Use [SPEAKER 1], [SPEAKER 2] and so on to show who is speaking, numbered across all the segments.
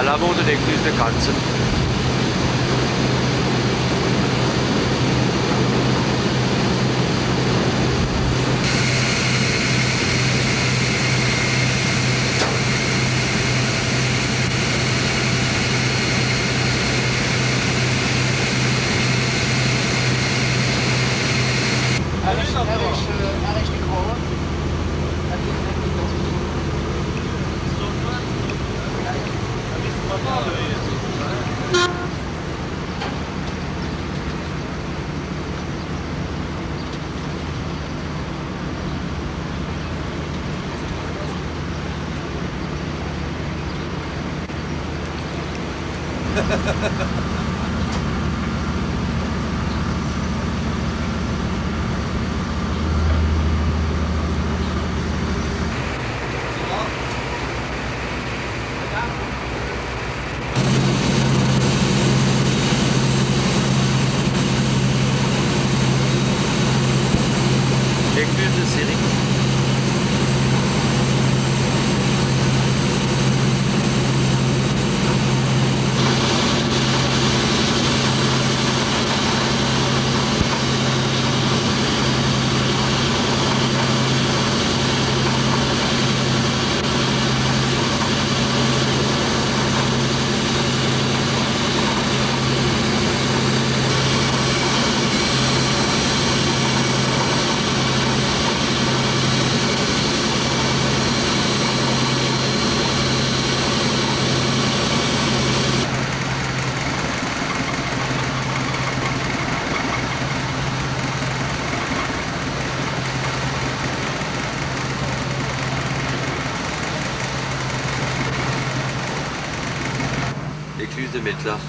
[SPEAKER 1] l'amont de l'église de Cannes.
[SPEAKER 2] Erg die Krone.
[SPEAKER 1] L'église de Syrie. L'écluse de Metla.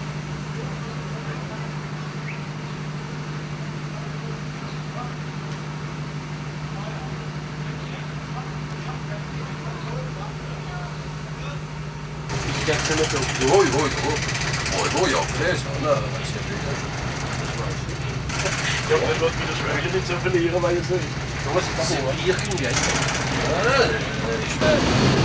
[SPEAKER 3] Oj, jag läser den.
[SPEAKER 4] Ja, men låt mig smögen lite så förlirar man ju sig.
[SPEAKER 3] De måste titta på. Det är ingen grej. Ja, det är svårt.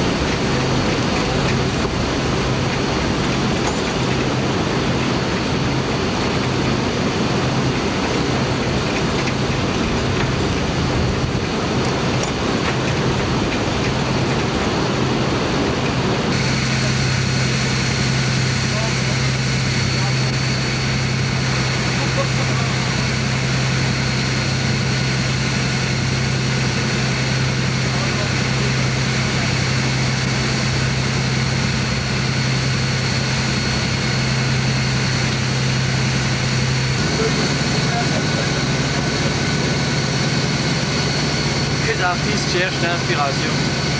[SPEAKER 1] Les artistes cherchent l'inspiration.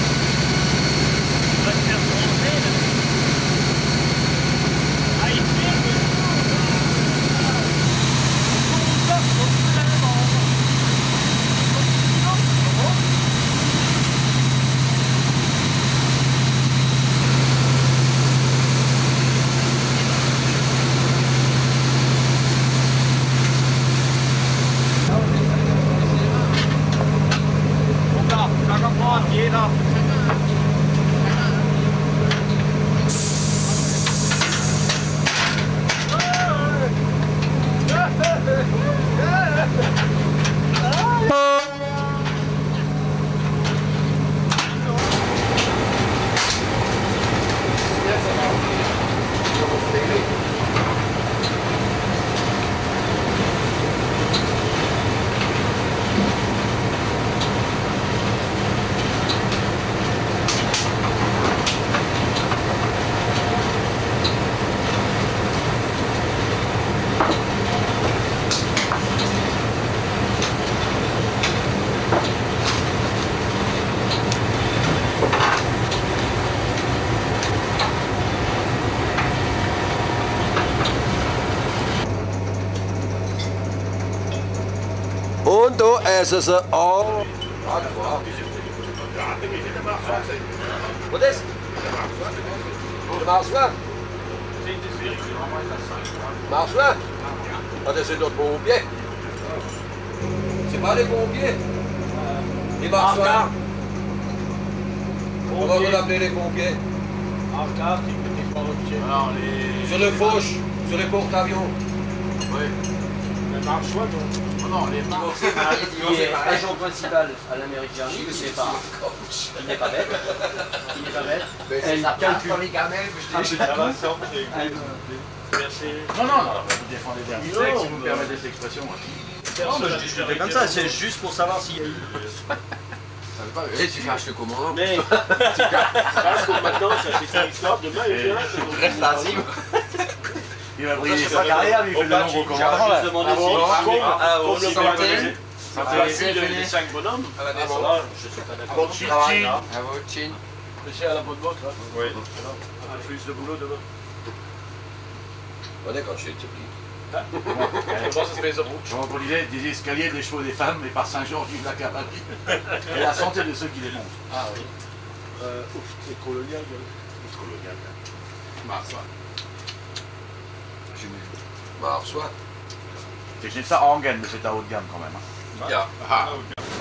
[SPEAKER 4] Jeder.
[SPEAKER 3] Und da essen sie auch. Wat is? De Marsouin? Marsouin? Ah, c'est notre pompier. C'est pas les pompiers? Les Marsouins? Comment vous appelez les pompiers?
[SPEAKER 4] Ach, da, die mit dem Alors, les...
[SPEAKER 3] Sur le fauche, sur les porte-avions.
[SPEAKER 4] Oui.
[SPEAKER 2] Le marchois, donc.
[SPEAKER 4] Oh non, les marques.
[SPEAKER 5] Il est agent principal à l'américain, il n'est pas bête. Il n'est pas bête. Elle calcule.
[SPEAKER 3] les gamelles, je
[SPEAKER 2] Ça va, ça, merci.
[SPEAKER 4] Non, vous défendez bien. Si vous permettez cette expression.
[SPEAKER 1] Non, mais je discutais comme ça, c'est juste pour savoir s'il y a eu.
[SPEAKER 3] Eh, tu cherches le commandant.
[SPEAKER 2] Mais, parce que maintenant, ça c'est une histoire, demain, il vient,
[SPEAKER 3] Reste assis.
[SPEAKER 4] Il va briller sa carrière, lui, il fait le nombre commandant.
[SPEAKER 1] Juste demandé
[SPEAKER 2] comme
[SPEAKER 1] si.
[SPEAKER 2] le
[SPEAKER 3] Santé.
[SPEAKER 2] baptême des 5 bonhommes.
[SPEAKER 3] À la défense.
[SPEAKER 2] Voilà, je suis pas d'accord.
[SPEAKER 4] Bon, chichi.
[SPEAKER 3] À votre chin.
[SPEAKER 4] C'est à la bonne botte, là.
[SPEAKER 1] Oui.
[SPEAKER 4] Un peu plus de boulot demain.
[SPEAKER 3] On est quand je suis établi.
[SPEAKER 4] Comment ça se fait ça? Jean Paul disait des escaliers, des chevaux, des femmes, mais par Saint-Georges, vive la cavalerie. Et la santé de ceux qui les montent.
[SPEAKER 2] Ah oui. C'est colonial,
[SPEAKER 4] C'est colonial.
[SPEAKER 3] Marsois. Marsois.
[SPEAKER 4] C'est ça en gaine, mais c'est à haut de gamme quand même. Hein.
[SPEAKER 3] Ja. Ah.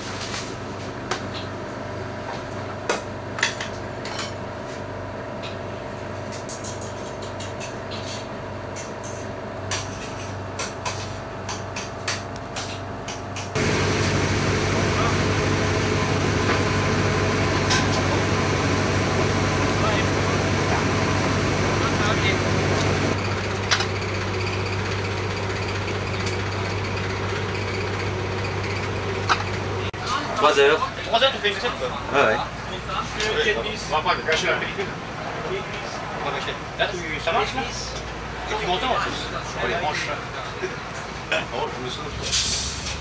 [SPEAKER 1] Trois heures.
[SPEAKER 2] 3 heures, tu fais une recette quoi?
[SPEAKER 1] Ouais, ouais.
[SPEAKER 4] On va pas cacher la pellicule.
[SPEAKER 2] Là, ça marche là? Et tu m'entends en plus?
[SPEAKER 4] Oh, les branches. Oh, je me souviens.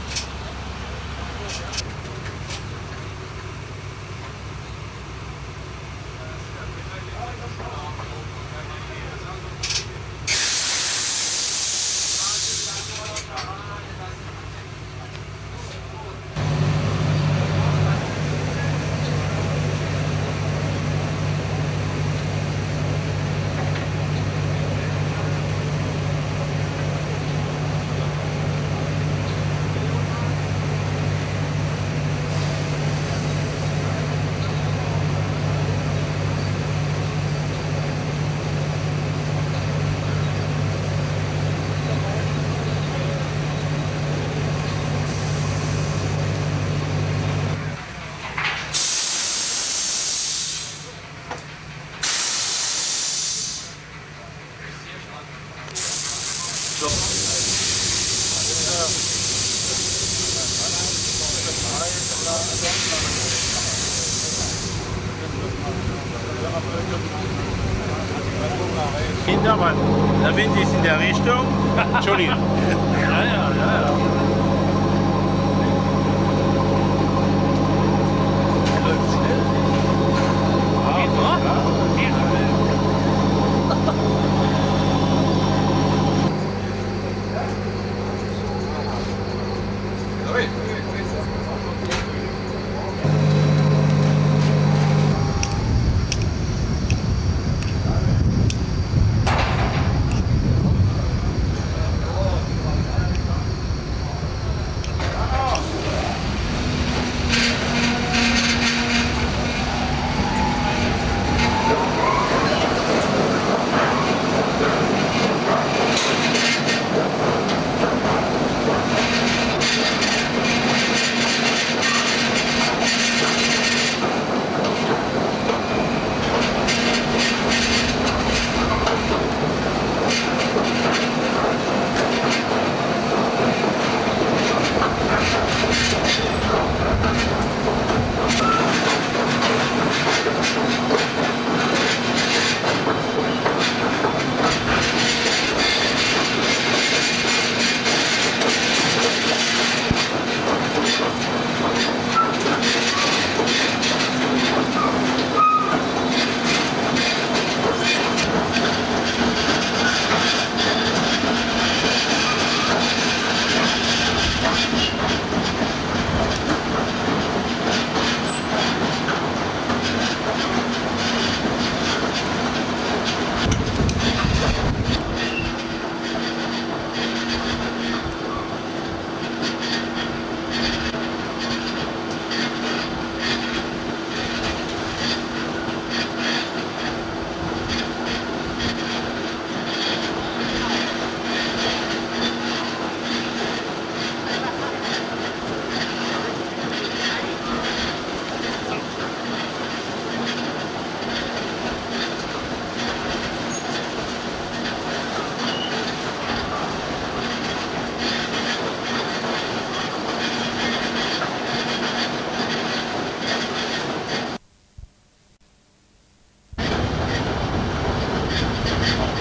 [SPEAKER 2] Kindermann, der Wind ist in der Richtung. Entschuldigung. Ja. Läuft schnell. Geht noch? Geht schnell.
[SPEAKER 6] Franchement.